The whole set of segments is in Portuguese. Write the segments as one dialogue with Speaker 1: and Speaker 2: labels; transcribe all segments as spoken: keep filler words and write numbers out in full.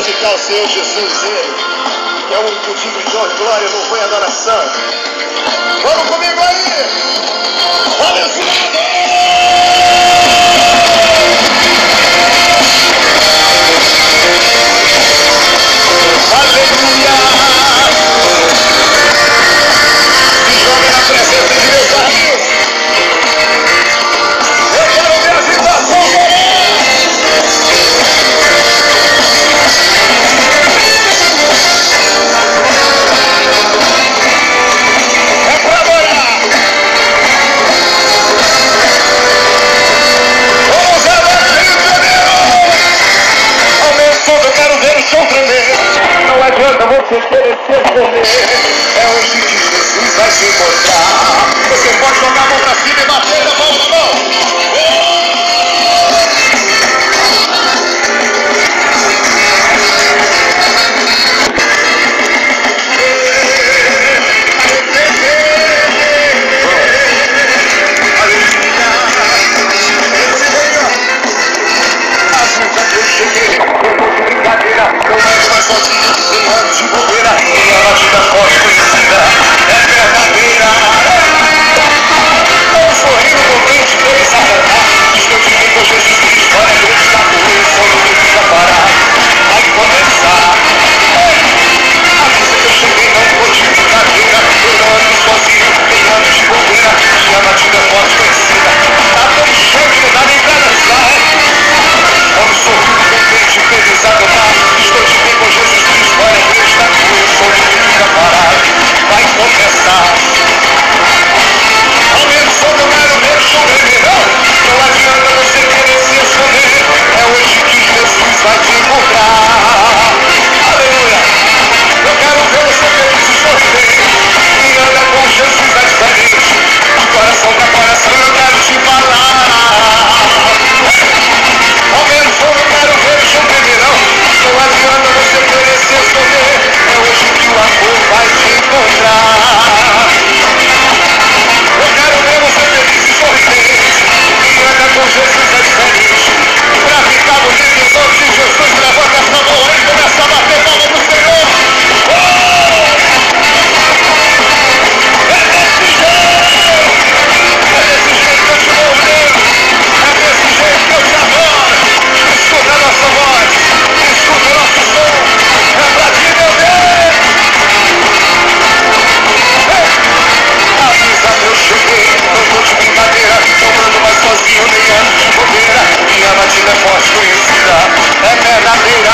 Speaker 1: glorificar o Senhor Jesus, Ele, que é o único digno de honra e glória, louvor e adoração. Vamos comigo aí! Abençoado! Aleluia! Se joga na presença de Deus aí. Eu quero ver a situação é pra adorar. Vamos lá, Rio de Janeiro! Aumenta o som, eu quero ver o chão tremer. Não adianta você querer ser comer. É hoje que Jesus vai te encontrar. Você pode jogar a mão pra cima e bater na mão na mão. Não é mais sozinho, sem anos de bobeira. Minha batida forte conhecida é verdadeira. Estou sorrindo, contente, feliz a cantar. Estou de bem com Jesus Cristo, olha que ele está com ele, só não precisa parar. Vai começar. Avisa que eu cheguei, não vou de brincadeira. Eu não ando sozinho, tem anos de bobeira. Minha batida forte conhecida. Tá tão cheio que não dá nem pra dançar. Vamos sorrindo, contente, feliz a cantar. Estou de bem com Jesus Cristo, olha que ele está com ele, só não precisa parar. Vai começar. Aumenta o som, eu quero ver o som vermelhão. Não adianta você querer se esconder. É hoje que Jesus vai te encontrar. Aleluia. Eu quero ver você feliz e sorrir. Quem anda com Jesus é diferente. De coração pra coração eu quero te falar. Aumenta o som, eu quero ver o som vermelhão. Não adianta você querer se esconder. É hoje que o amor vai te encontrar. Eu quero ver você feliz e sorridente. Quem anda com Jesus é diferente. Pra ficar bonito em nome de Jesus, levanta essa mão aí e começa a bater palma pro Senhor. Oh! É desse jeito! É desse jeito que eu te louvo. É desse jeito que eu te adoro. Escuta a nossa voz. Escuta o nosso som. É pra ti, meu Deus. Avisa, eu cheguei, não tô de brincadeira. Não ando mais sozinho, nem ando de bobeira. Minha batida é forte, conhecida, é verdadeira.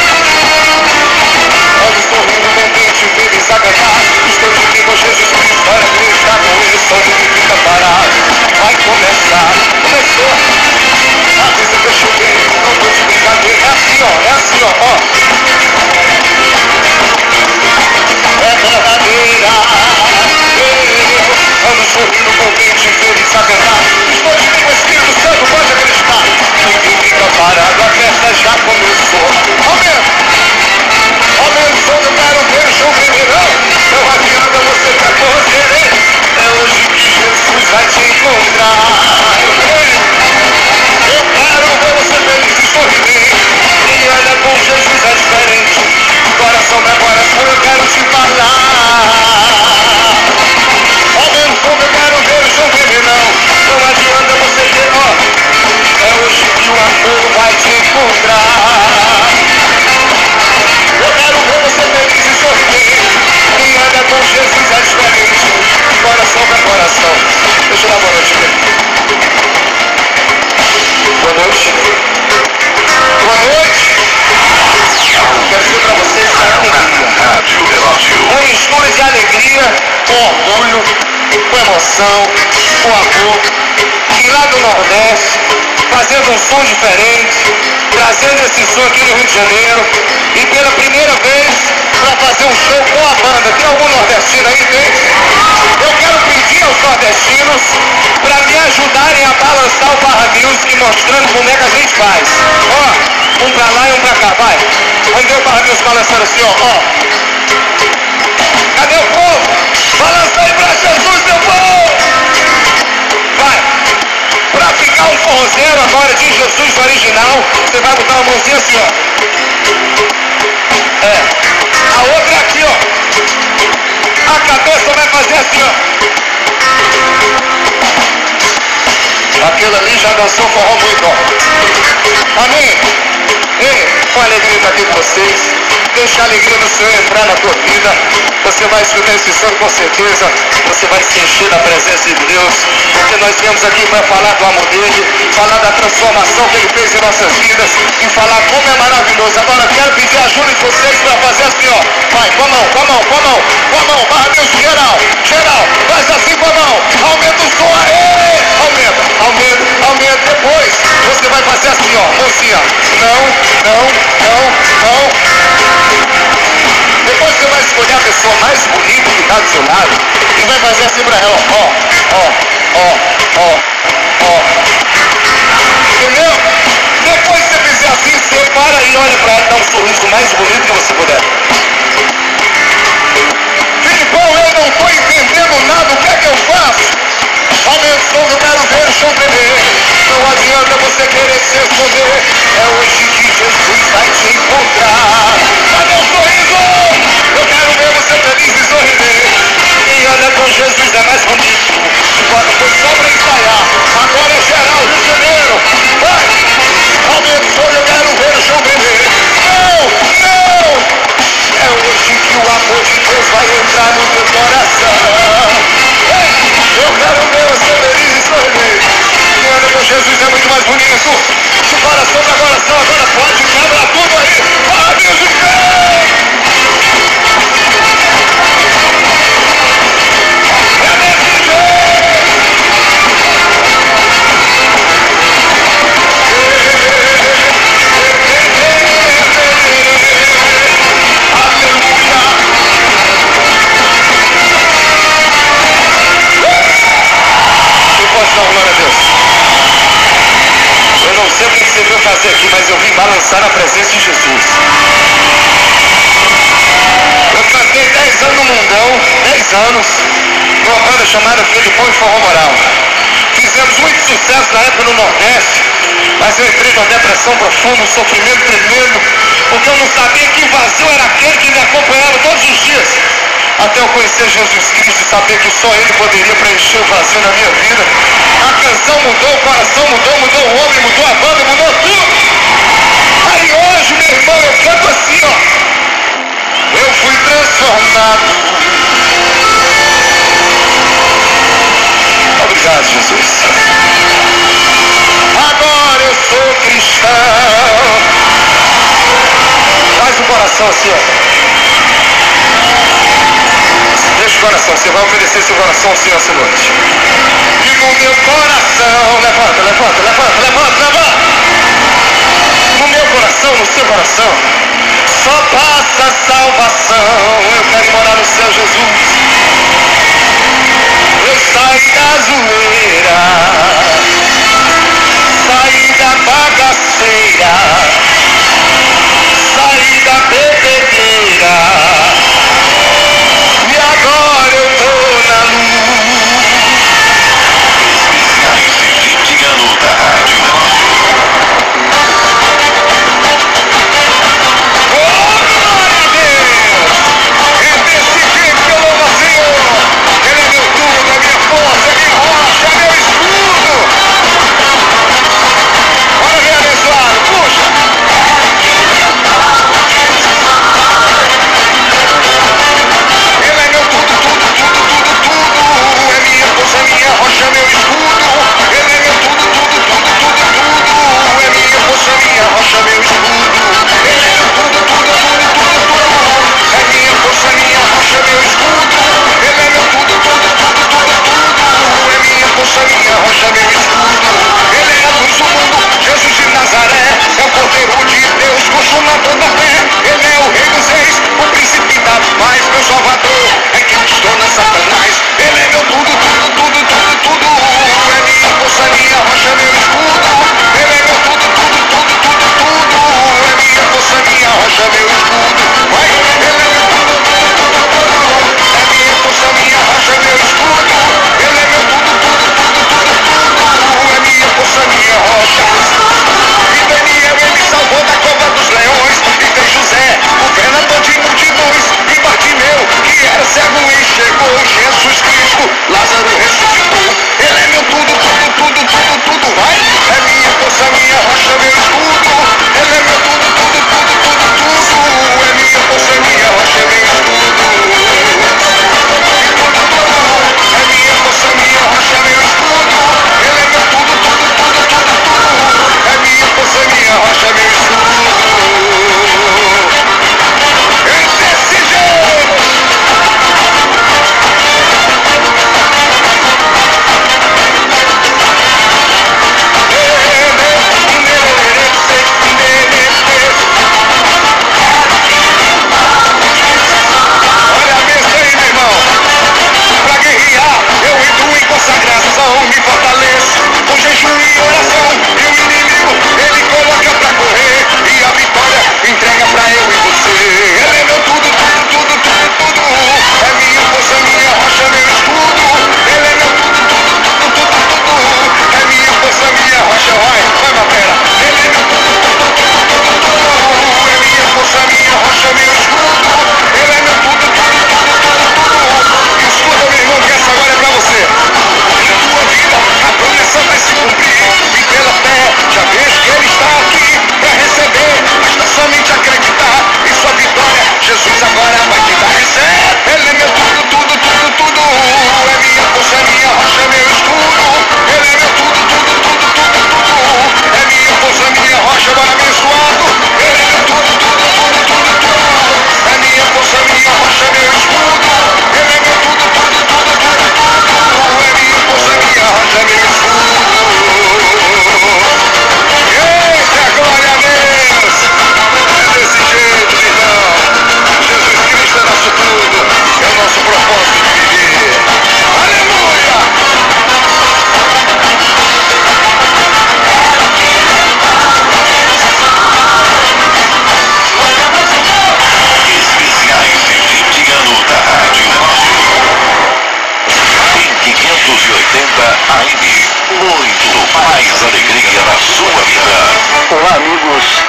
Speaker 1: Olhos sorrindo, contente, feliz a cantar. Estou de bem com Jesus Cristo, olha que ele está com ele, só de que fica parado. Vai começar, começou. Avisa que eu cheguei, não tô de brincadeira. É assim, ó, é assim, ó, ó. É verdadeira. Vamos sorrindo, contente, feliz a cantar. Estou de bem com o Espírito Santo, pode acreditar. Ninguém fica parado, a festa já começou. Aumenta, aumenta o som, eu quero ver o show vermelhão. Não adianta você pra correr. É hoje que Jesus vai te encontrar. Eu quero ver você feliz e sorridente. Quem anda com Jesus é diferente. Coração pra coração eu quero te falar. Aumenta o som, eu quero ver o show vermelhão. Não adianta você ter, ó. É hoje que o amor vai te encontrar. Eu quero ver você feliz e sorridente. Quem anda com Jesus é diferente. Coração pra coração. Deixa eu dar boa noite aqui. Boa noite. Boa noite. Quero dizer pra vocês que a alegria. Com mistura de alegria, com orgulho, com emoção, com amor. E lá do Nordeste, fazendo um som diferente, trazendo esse som aqui no Rio de Janeiro. E pela primeira vez, para fazer um show com a banda. Tem algum nordestino aí, tem? Eu quero pedir aos nordestinos para me ajudarem a balançar o Barra Music, mostrando como é que a gente faz. Ó, um pra lá e um pra cá, vai. Vamos ver o Barra Music balançando assim, ó. ó. Cadê o povo? Balança aí pra Jesus, meu povo! Vai! Pra ficar um forrozeiro agora de Jesus original, você vai botar uma mãozinha assim, ó. Amém? Ei, com alegria estar aqui com vocês. Deixa a alegria do Senhor entrar na tua vida. Você vai escutar esse som com certeza. Você vai se encher da presença de Deus. Porque nós viemos aqui para falar do amor dele, falar da transformação que ele fez em nossas vidas e falar como é maravilhoso. Agora quero pedir a ajuda de vocês para fazer assim, ó. Vai, com a mão, com a mão, com a mão, com a mão. Barra Deus, geral, geral. Faz assim com a mão. Aumenta o som aí. Aumenta, aumenta, aumenta. Depois você vai fazer assim, ó. Mocinha. Não, não, não, não. Depois você vai escolher a pessoa mais bonita que está do seu lado e vai fazer assim para ela, ó, ó, ó, ó, ó. Entendeu? Depois que você fizer assim, você para e olha para ela e dá um sorriso mais bonito que você puder. Filipão, eu não estou entendendo nada, o que é que eu faço? Abençoe, eu quero ver o chão tremer. Não adianta você querer se esconder. É hoje que Jesus vai te encontrar. Cadê o sorriso? Eu quero ver você feliz e sorrir. Quem anda com Jesus é mais bonito. Agora foi só para ensaiar. Agora é geral, Rio de Janeiro. Vai! Abençoe, eu quero ver o chão tremer. Não! Não! É hoje que o amor de Deus vai entrar no teu coração. Eu quero ver você feliz e sorrir. Quem anda com Jesus é muito mais bonito. De coração para coração, agora pode quebrar tudo aí. Fala, Deus de Deus! É desse jeito! Glória a Deus. Eu não sei o que você veio fazer aqui, mas eu vim balançar a presença de Jesus. Eu cantei dez anos no mundão, dez anos, numa banda chamada Felipão e Forró Moral. Fizemos muito sucesso na época no Nordeste, mas eu entrei numa depressão profunda, um sofrimento tremendo, porque eu não sabia que vazio era aquele que me acompanhava todos os dias. Até eu conhecer Jesus Cristo e saber que só Ele poderia preencher o vazio na minha vida. A canção mudou, o coração mudou, mudou o homem, mudou a banda, mudou tudo. Aí hoje, meu irmão, eu canto assim, ó. Eu fui transformado. Obrigado, Jesus. Agora eu sou cristão. Faz o coração assim, ó. Deixa o coração, você vai oferecer seu coração ao Senhor essa noite. E no meu coração, levanta, levanta, levanta, levanta, levanta. No meu coração, no seu coração, só passa salvação. Eu quero morar no céu, Jesus. Eu saí da zoeira, saí da bagaceira, saí da bebedeira. E agora eu tô na luz. Esse ano da rádio. Oh, glória a Deus! É desse jeito que eu louvo ao Senhor. Ele é meu tudo, é minha força, é minha rocha, é meu escudo. Bora ver, abençoado, puxa.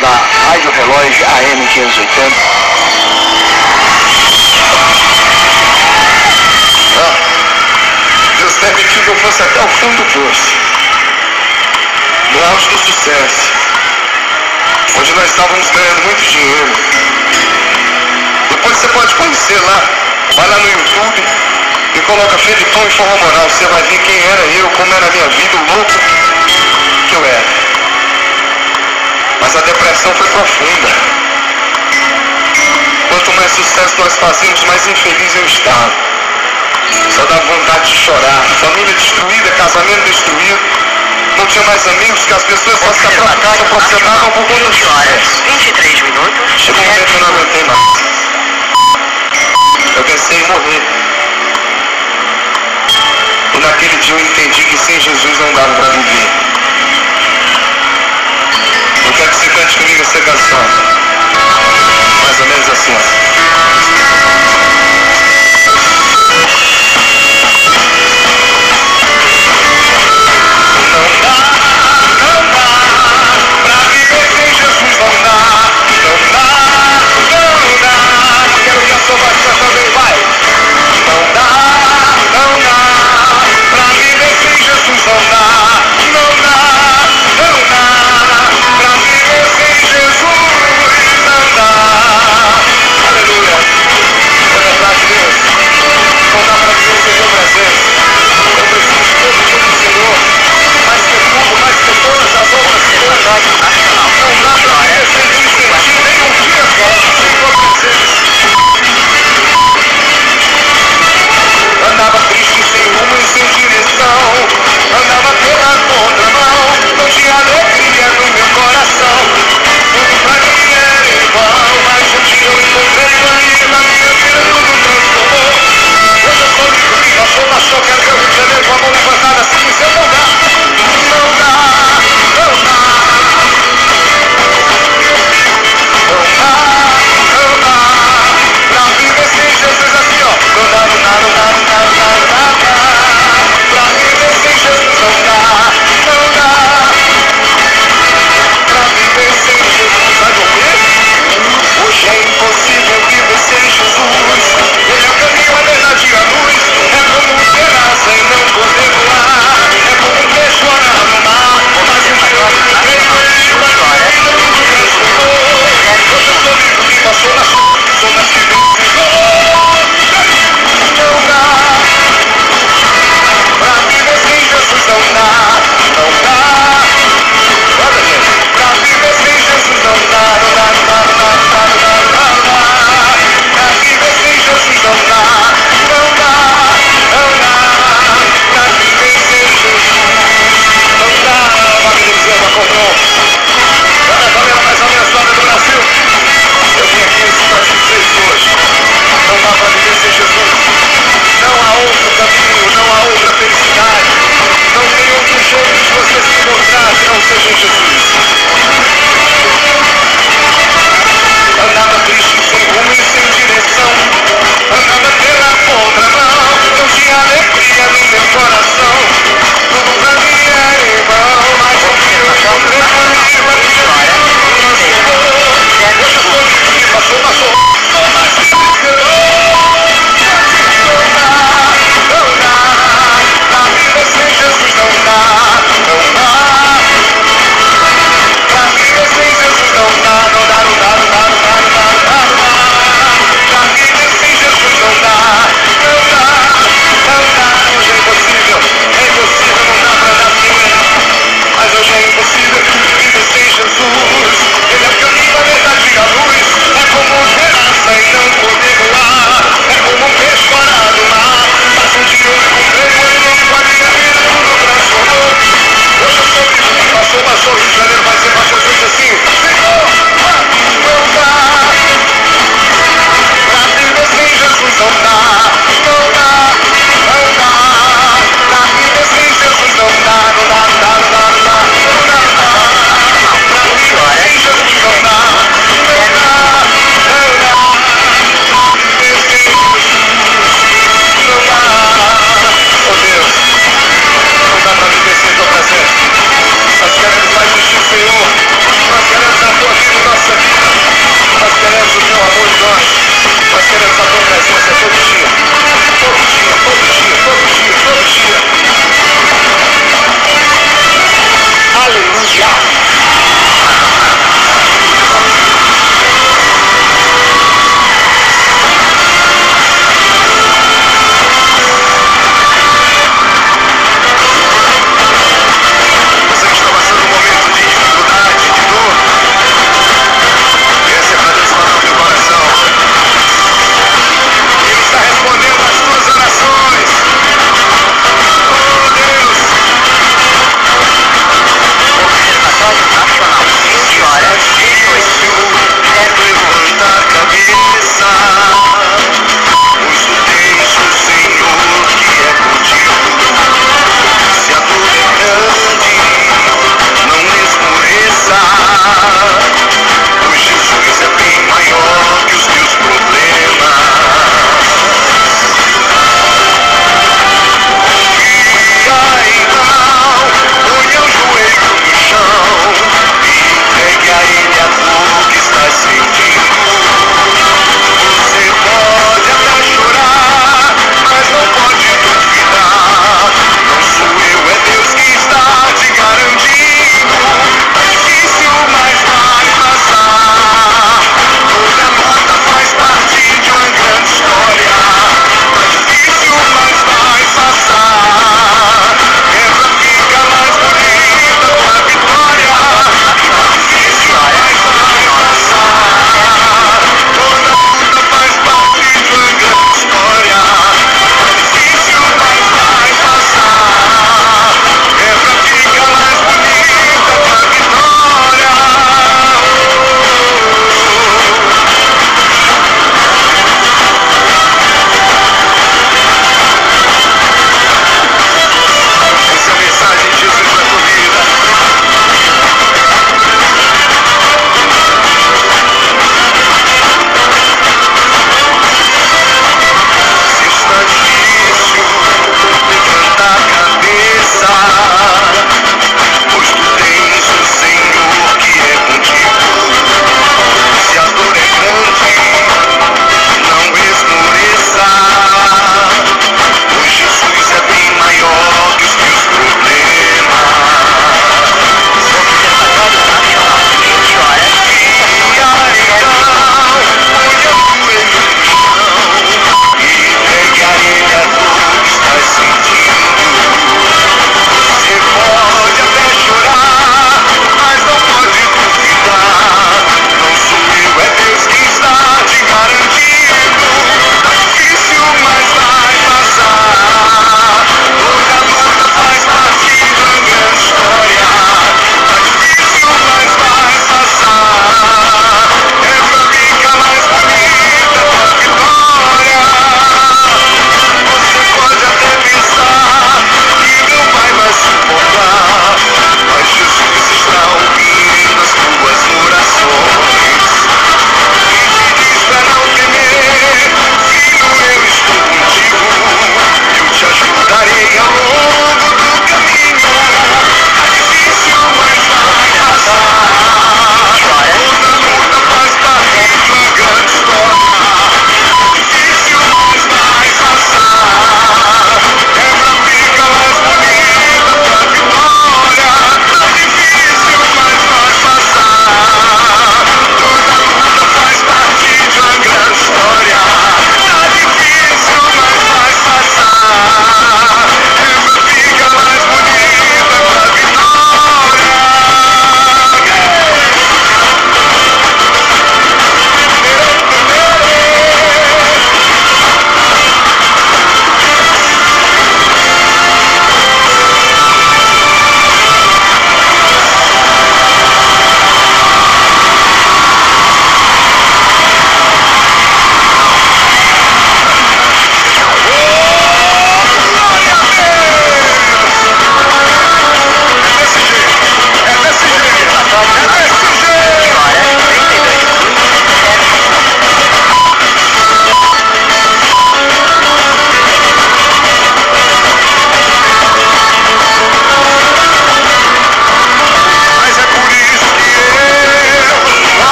Speaker 2: na Rádio Relógio A M quinhentos e oitenta.
Speaker 1: Ah, Deus permitiu que eu fosse até o fundo do poço, no auge do sucesso, onde nós estávamos ganhando muito dinheiro. Depois você pode conhecer lá, vai lá no YouTube e coloca Felipão e Forró Moral. Você vai ver quem era eu, como era a minha vida, o louco que eu era. Mas a depressão foi profunda. Quanto mais sucesso nós fazíamos, mais infeliz eu estava. Só dava vontade de chorar. Família destruída, casamento destruído. Não tinha mais amigos, que as pessoas só se aproximavam, aproximavam por conta de horas.
Speaker 2: vinte e três minutos.
Speaker 1: Chegou um momento que eu não aguentei mais. Eu pensei em morrer. E naquele dia eu entendi que sem Jesus não dava para viver. Eu quero que você cante comigo essa canção. Mais ou menos assim, ó. Não dá, não dá, pra viver sem Jesus não dá.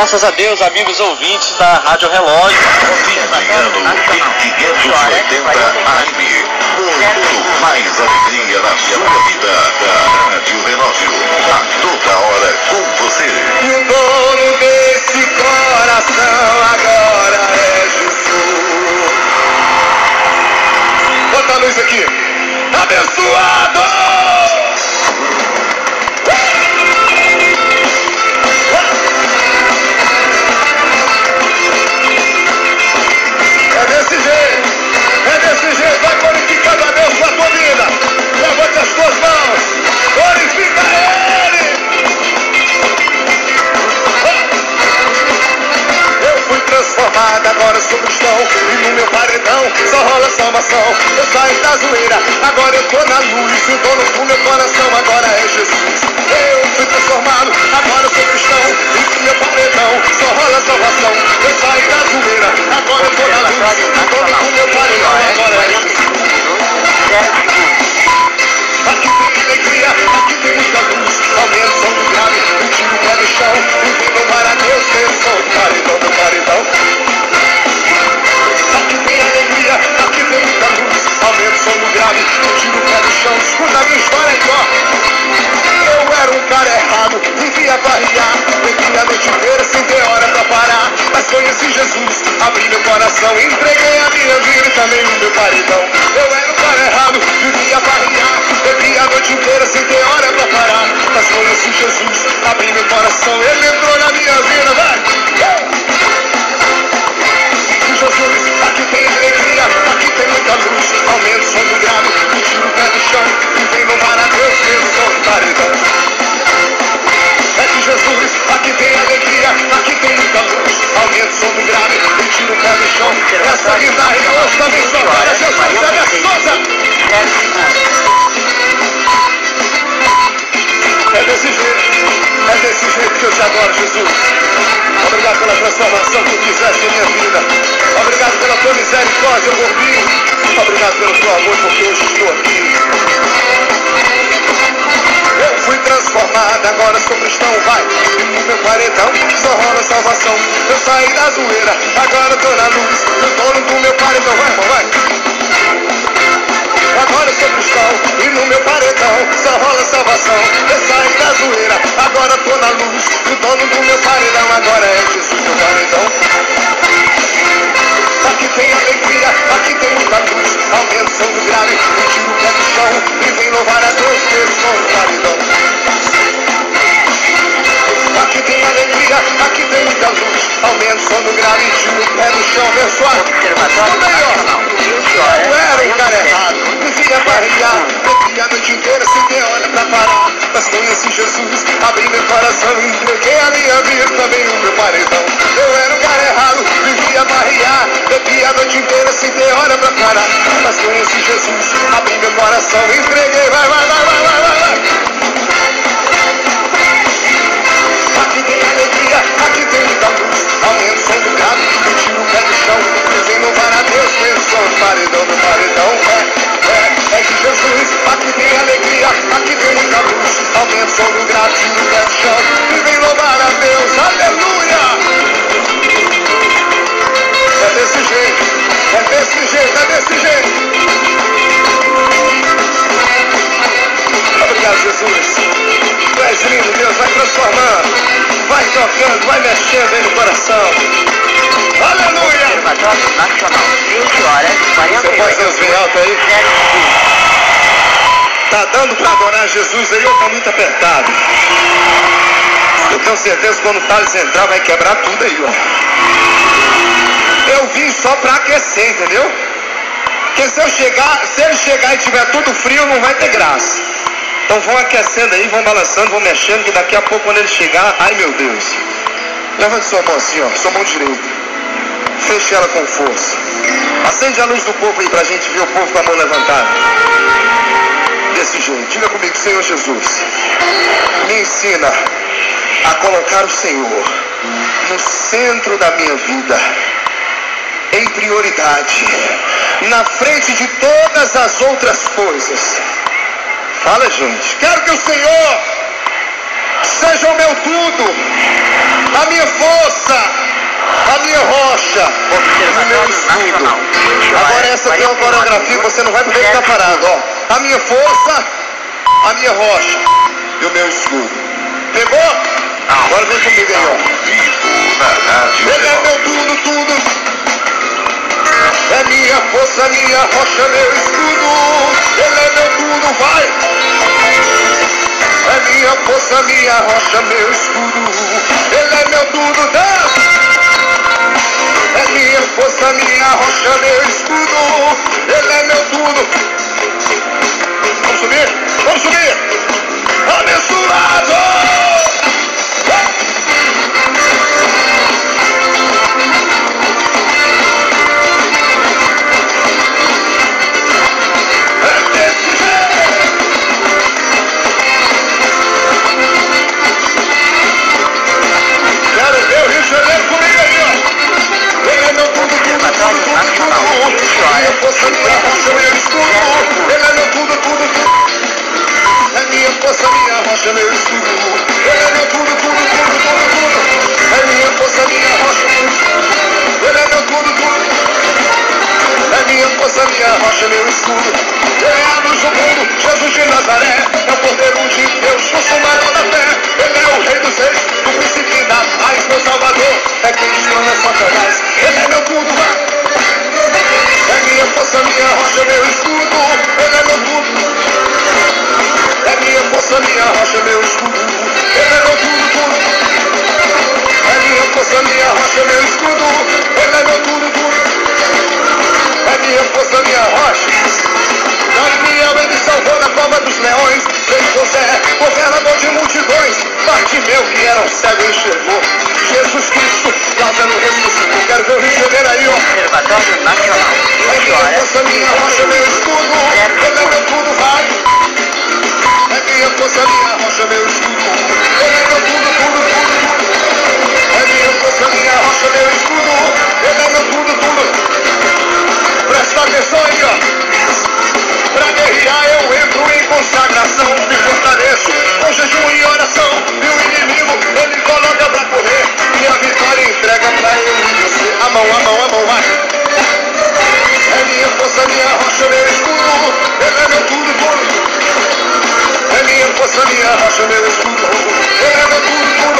Speaker 3: Graças a Deus, amigos ouvintes da Rádio Relógio.
Speaker 4: Oficiando em quinhentos e oitenta A M. Muito mais alegria na sua vida. Da Rádio Relógio. A toda hora com você.
Speaker 1: E o dono desse coração agora é Jesus. Bota a luz aqui. Abençoado! É desse jeito, é desse jeito, vai glorificando a Deus com a tua vida. Levante as tuas mãos, glorifica Ele. Eu fui transformado, agora sou cristão, e no meu paredão só rola salvação. Eu saí da zoeira, agora eu tô na luz, o dono do meu coração agora é Jesus. Eu fui transformado, agora eu sou cristão, e no meu paredão só rola salvação. Eu saí da zoeira, agora eu tô na luz, o dono do meu paredão agora é Jesus. Aqui tem alegria, aqui tem muita luz, aumenta o som do grave, eu tiro o pé do chão, e vem louvar a Deus pelo som do paredão, do paredão. Aqui tem alegria, aqui tem muita luz, aumenta o som do grave, eu tiro o pé do chão, escuta a minha história aqui, ó. Eu era um cara errado, vivia barriar, bebia a noite inteira sem ter hora pra parar. Mas conheci Jesus, abri meu coração, entreguei a minha vida e também o meu paredão. Eu era um cara errado, vivia barriar, bebia a noite inteira sem ter hora pra parar. Mas conheci Jesus, abri meu coração, Ele entrou na minha vida, vai! Jesus, aqui tem alegria, aqui tem muita luz, aumenta o som do grave, tira o pé do chão, e vem louvar a Deus pelo som do paredão. É que Jesus, aqui tem alegria, aqui tem muita luz, aumenta o som do grave, e tira o pé do chão. Essa guitarra e hoje também só para Jesus, é gostosa. É desse jeito, é desse jeito que eu te adoro, Jesus. Obrigado pela transformação que tu fizeste em minha vida. Obrigado pela tua misericórdia, gordinho. Obrigado pelo teu amor, porque hoje estou aqui. Eu fui transformado, agora sou cristão, vai. E no meu paredão só rola salvação. Eu saí da zoeira, agora tô na luz. O dono do meu paredão, vai, irmão, vai. Agora eu sou cristão, e no meu paredão só rola salvação. Eu saí da zoeira, agora tô na luz. O dono do meu paredão agora é Jesus, meu paredão. Aqui tem alegria, aqui tem muita luz, aumenta o som do grave, eu tiro o pé do chão, e vem louvar a Deus pelo som do paredão. Aqui tem alegria, aqui tem muita luz, aumenta o som do grave, tiro o pé do chão, abençoado. Eu era um cara errado, vivia barriar, bebia a noite inteira sem ter hora pra parar. Mas conheci Jesus, abri meu coração, entreguei a minha vida, também o meu paredão. Eu era um cara errado, vivia barriar, bebia a noite inteira sem ter hora pra parar. Mas conheci Jesus, abri meu coração, entreguei, vai, vai, vai, vai, vai, vai, vai. Aqui tem alegria, aqui tem muita luz, aumenta o som do grave, eu tiro o pé do chão, e vem louvar a Deus pelo som do paredão, do paredão, é, é, é que Jesus, aqui tem alegria, aqui tem muita luz, aumenta o som do grave, tiro o pé do chão, e vem louvar a Deus, aleluia! É desse jeito, é desse jeito, é desse jeito. Obrigado, Jesus. Tu és lindo, Deus, vai transformando, vai tocando, vai mexendo aí no coração. Aleluia! Você pode Deus bem alto aí? Tá dando pra adorar Jesus aí ou tá muito apertado? Eu tenho certeza que quando o Thales entrar vai quebrar tudo aí, ó. Eu vim só pra aquecer, entendeu? Porque se eu chegar, se ele chegar e tiver tudo frio, não vai ter graça. Então vão aquecendo aí, vão balançando, vão mexendo, que daqui a pouco quando ele chegar, ai meu Deus. Levante sua mão assim, ó, sua mão direita. Feche ela com força. Acende a luz do povo aí pra gente ver o povo com a mão levantada. Desse jeito, diga comigo, Senhor Jesus, me ensina a colocar o Senhor no centro da minha vida, em prioridade, na frente de todas as outras coisas. Fala, gente. Quero que o Senhor seja o meu tudo. a minha força, a minha rocha, o meu escudo. Agora essa aqui é uma coreografia que você não vai poder ficar parado, ó. A minha força, a minha rocha e o meu escudo. Pegou? Agora vem comigo aí, ó.
Speaker 4: Vivo na Rádio
Speaker 1: Ele é meu tudo, tudo. É minha força, minha rocha, meu escudo. Ele é meu tudo, vai. É minha força, minha rocha, meu escudo. Ele é meu tudo, dança. É minha força, minha rocha, meu escudo. Ele é meu tudo. Vamos subir? Vamos subir! Abençoado! Força, minha rocha, meu escudo. Ele é meu tudo, tudo, tudo. É minha força, minha rocha, meu escudo. Ele é meu tudo, tudo, tudo, tudo, tudo. É minha força, minha rocha, meu escudo. Ele é meu tudo, tudo. É minha força, minha rocha, meu escudo. Ele é a luz do mundo, Jesus de Nazaré. É o Cordeiro de Deus, consumado da fé. Ele é o Rei dos Reis, do príncipe da paz, meu Salvador. É quem estrona Satanás. Ele é meu tudo, vai. É minha força, minha rocha, meu escudo. Ele é meu tudo. É minha força, minha rocha, meu escudo. Ele é meu tudo, tudo. É minha força, minha rocha, meu escudo. Ele é meu tudo, tudo. É minha força, minha rocha. Daniel, ele salvou na cova dos leões. Fez José, governador de multidões. Bartimeu, que era um cego, enxergou. Jesus Cristo, Lázaro ressuscitou. Quero ver o receber aí, ó.
Speaker 5: Observatório Nacional.
Speaker 1: É minha força, minha rocha, meu escudo. Ele é meu tudo, vai. É minha força, minha rocha, meu escudo. Ele é meu tudo, tudo, tudo, tudo. É minha força, minha rocha, meu escudo. Ele é meu tudo, tudo. Presta atenção aí, ó. Pra guerrear eu entro em consagração. Me fortaleço com jejum e oração. E o inimigo, ele coloca pra correr. E a vitória entrega pra eu e você. A mão, a mão, a mão, vai. É minha força, minha rocha, meu escudo. Ele é meu tudo, tudo. É minha força, minha rocha, meu escudo. Ele é meu tudo, tudo.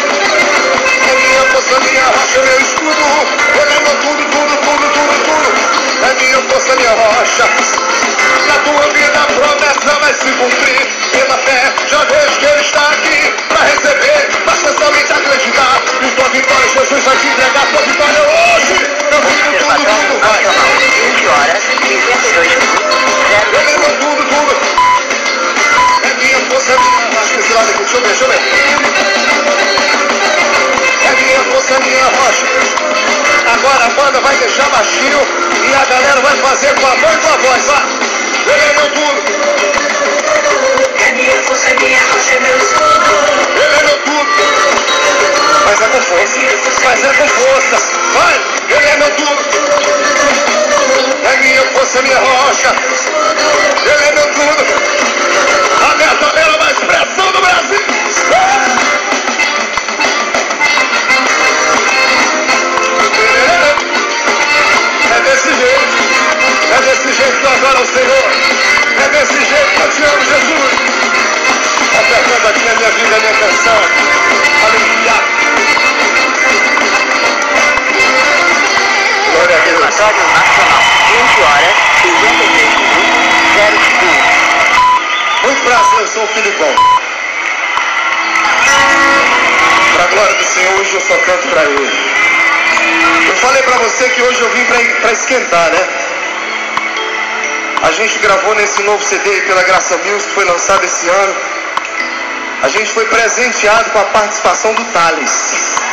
Speaker 1: É minha força, minha rocha, meu escudo. Ele é meu tudo, tudo, tudo, tudo, tudo. É minha força, minha rocha. Na tua vida a promessa vai se cumprir. Pela fé, já vejo que ele está aqui para receber. Basta somente acreditar. E tua vitória, Jesus vai te entregar tua vitória hoje. Eu vou tudo, tudo, tudo, vai.
Speaker 5: vinte horas, cinquenta e dois minutos, zero.
Speaker 1: Ele é meu tudo, tudo. É minha força, minha... Acho que esse lado aqui, deixa eu ver, deixa eu ver. É minha força, minha rocha. Agora a banda vai deixar baixinho e a galera vai fazer com a mão e com a voz, vai. Ele é meu tudo.
Speaker 5: É minha força, minha rocha, meu escudo.
Speaker 1: Ele é meu tudo. Mas é com força. Mas é com força. Vai. Ele é meu tudo. É minha força, minha rocha. Ele é meu tudo. A verdadeira mais expressão do Brasil. É desse jeito. É desse jeito que eu adoro o Senhor. É desse jeito que eu te amo, Jesus. Apertando aqui a minha vida, a minha canção. Aleluia. Glória a Deus.
Speaker 5: Observatório Nacional. vinte horas, cinquenta e três minutos, zero segundos.
Speaker 1: Muito prazer, eu sou o Filipão. Para a glória do Senhor, hoje eu só canto para Ele. Eu falei para você que hoje eu vim para esquentar, né? A gente gravou nesse novo C D pela Graça Music, que foi lançado esse ano. A gente foi presenteado com a participação do Thales.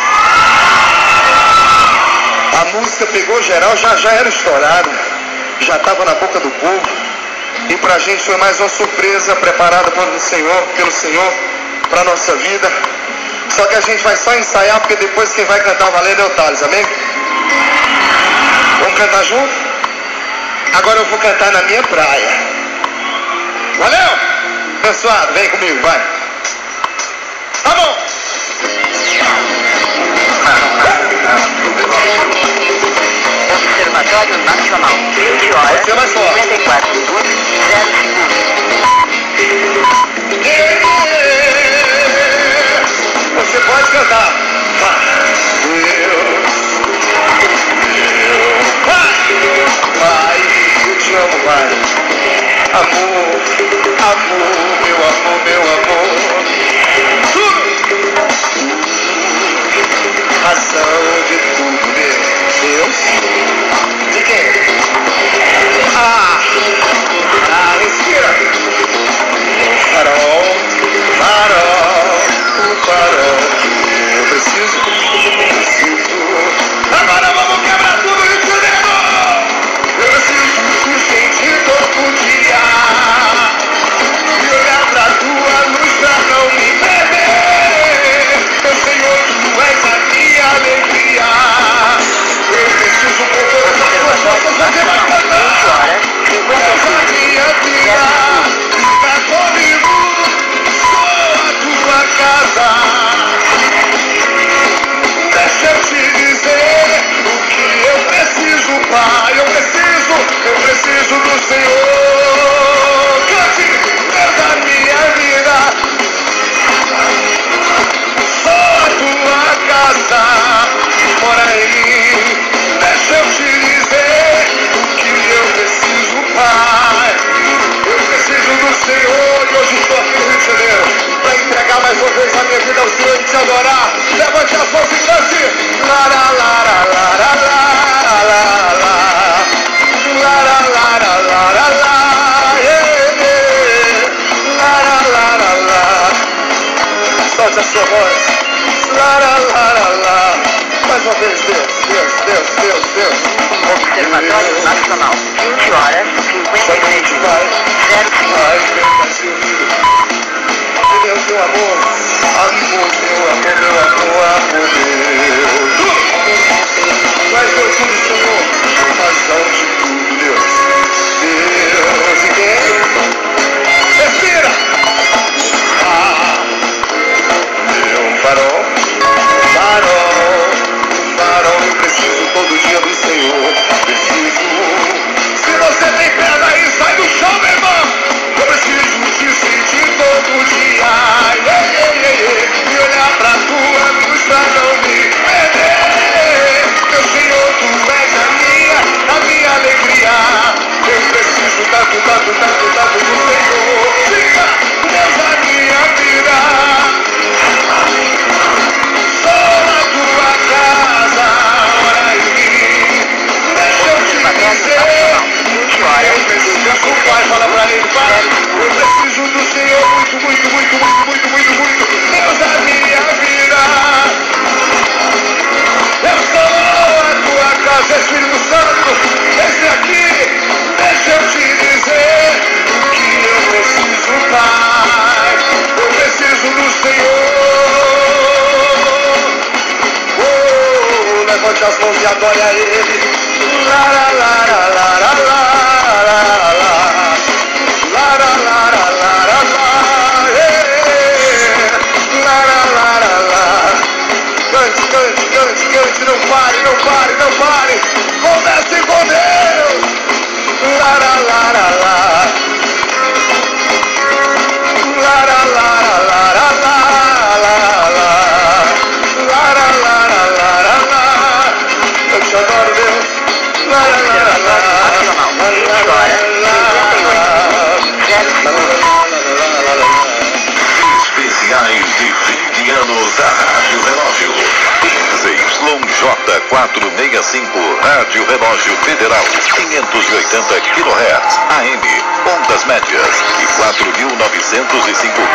Speaker 1: A música pegou geral, já, já era estourada, já estava na boca do povo. E pra gente foi mais uma surpresa preparada pelo Senhor, pelo Senhor, pra nossa vida. Só que a gente vai só ensaiar, porque depois quem vai cantar valendo é o Thales, amém? Vamos cantar junto? Agora eu vou cantar na minha praia. Valeu? Abençoado, vem comigo, vai. Tá bom.
Speaker 5: Observatório Nacional. vinte horas,
Speaker 1: Pode ser mais forte.
Speaker 5: cinquenta e quatro minutos, zero segundos.
Speaker 1: Você pode cantar. Deus, Deus, Pai, Pai, eu te amo, Pai. Amor, amor, meu amor, meu amor. Tudo, razão de tudo, meu Deus. De quem? Ah, ah, respira. Um farol, farol, um farol. Eu preciso, preciso. Agora vamos quebrar tudo isso, Janeiro! Eu preciso sentir todo dia e olhar pra tua luz pra não me perder. Meu Senhor, tu és a minha alegria. Eu preciso com todas as tuas forças fazer mais cantar. Deus a minha vida, fica comigo, sou a tua casa. Deixa eu te dizer o que eu preciso, Pai. Eu preciso, eu preciso do Senhor. Cante, Deus da minha vida, sou a tua casa, mora em mim. Deixa eu te dizer o que eu preciso, Pai. Eu preciso do Senhor e hoje estou aqui no Rio de Janeiro para entregar mais uma vez a minha vida ao Senhor e te adorar. Levante as mãos e cante. La la la la la la la la la la la la la la la yeah, yeah. La la la la la. Solte a sua voz. La la la la la. Mais uma vez, Deus, Deus, Deus, Deus, Deus.
Speaker 5: Observatório Nacional. vinte horas, cinquenta e três minutos, zero
Speaker 1: Ai,
Speaker 5: segundos.
Speaker 1: meu Brasil lindo. Deus, meu amor, amor, meu amor, meu amor, amor, meu. Tu és meu tudo, Senhor, razão de tudo, Deus. Deus, e quem? Respira. Ah, meu farol, farol, farol, eu preciso todo dia do Senhor. Preciso. Se você tem perna aí, sai do chão, meu irmão. Eu preciso te sentir todo dia. Yeah, yeah, yeah, yeah. E olhar pra tua luz pra não me perder. Meu Senhor, tu és a minha, a minha alegria. Eu preciso tanto, tanto, tanto, tanto do Senhor. Diga, Deus da minha vida. Sou a tua casa, ora em mim. Deixa eu te dizer. Eu preciso, Pai, fala pra ele, Pai. Eu preciso do Senhor muito, muito, muito, muito, muito, muito, muito. Deus da minha vida. Eu sou a tua casa, Espírito Santo. Esse aqui, deixa eu te dizer o que eu preciso, Pai. Eu preciso do Senhor. Oh, levante as mãos e adore a Ele. La la la la la la la la la. La la la la la la la. Yeah. La la la la la. Cante, cante, cante, cante, não pare, não pare, não pare. Comece com Deus. La la la la la. La la la la la la la la la. La la la la la la la. Eu te adoro, Deus. La la la la la. La la la la la.
Speaker 4: Especiais de vinte anos da Rádio Relógio. Z Y J quatrocentos e sessenta e cinco, Rádio Relógio Federal, quinhentos e oitenta quilohertz, A M, ondas médias e quatro mil novecentos e cinco